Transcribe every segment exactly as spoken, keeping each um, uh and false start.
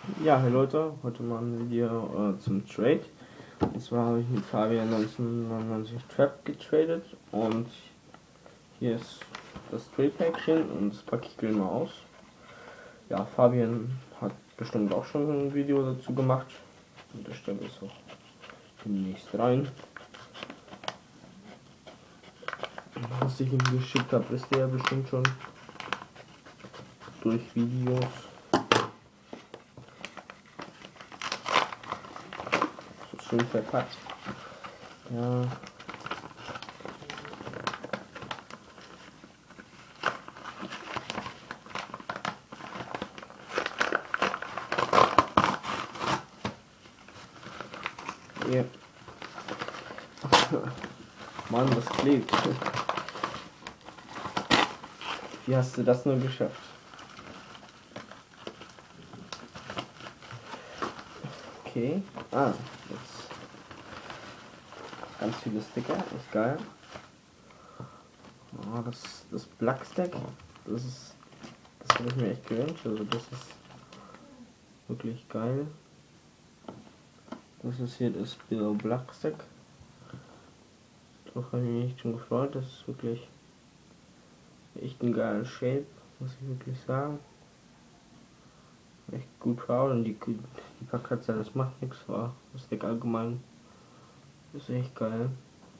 Ja, hey Leute, heute machen wir äh, zum Trade. Und zwar habe ich mit Fabian neunzehnhundertneunundneunzig Trap getradet und hier ist das Trade-Päckchen und das packe ich gleich mal aus. Ja, Fabian hat bestimmt auch schon ein Video dazu gemacht und das stelle ich auch demnächst rein. Was ich ihm geschickt habe, ist der bestimmt schon durch Videos. So schön verpackt. Ja. Ja. Mann, das klebt. Wie hast du das nur geschafft? Okay. Ah, jetzt ganz viele Sticker, ist geil. Oh, das, das Black Stack, das ist, das habe ich mir echt gewünscht, also das ist wirklich geil. Das ist hier das Below Black Stack. Doch habe ich mich echt schon gefreut, das ist wirklich echt ein geiler Shape, muss ich wirklich sagen. Echt gut proud und die, die Packkatze, das macht nichts, war das Stack allgemein ist echt geil.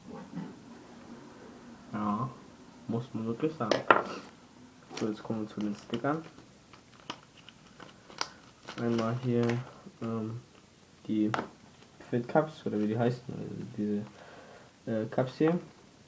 Ja, muss man wirklich sagen. So, jetzt kommen wir zu den Stickern. Einmal hier ähm, die Fit Cups, oder wie die heißen, also diese äh, Cups hier.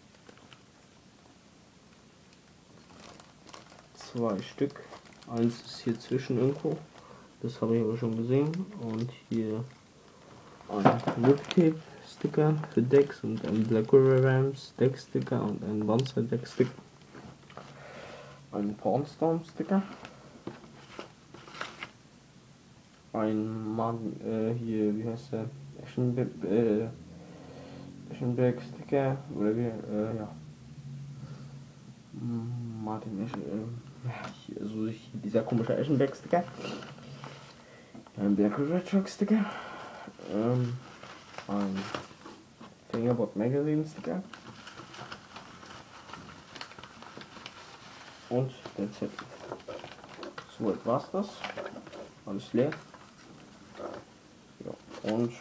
Zwei Stück. Eins ist hier zwischen irgendwo. Das habe ich aber schon gesehen. Und hier ein Whip Sticker für Decks und ein Black River Rams Deck Sticker und ein Bonsai Deck Sticker. Ein Pawnstorm Sticker. Ein Mann, äh, hier, wie heißt der? Eschenberg, äh, Eschenberg Sticker, oder wie, äh, ja. Martin Eschen, äh, also hier, dieser komische Eschenberg Sticker. Ein Black River Truck Sticker. Ähm, ein Fingerbot Magazine Sticker. Und der Zettel. So, jetzt war's das. Alles leer. Ja, und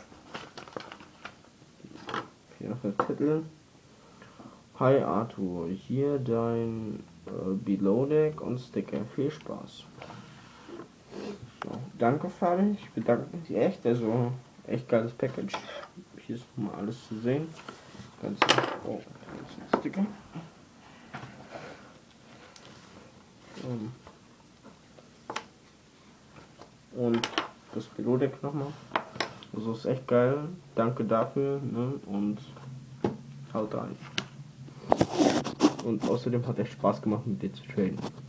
hier noch der Zettel. Hi Arthur, hier dein äh, Below Deck und Sticker. Viel Spaß. So, danke Fabi, ich bedanke mich echt, also echt geiles Package. Hier ist mal alles zu sehen. Ganz, oh, ganz Sticker. Um, und das Below Deck nochmal. Also ist echt geil. Danke dafür, ne? Und haut rein. Und außerdem hat es Spaß gemacht, mit dir zu traden.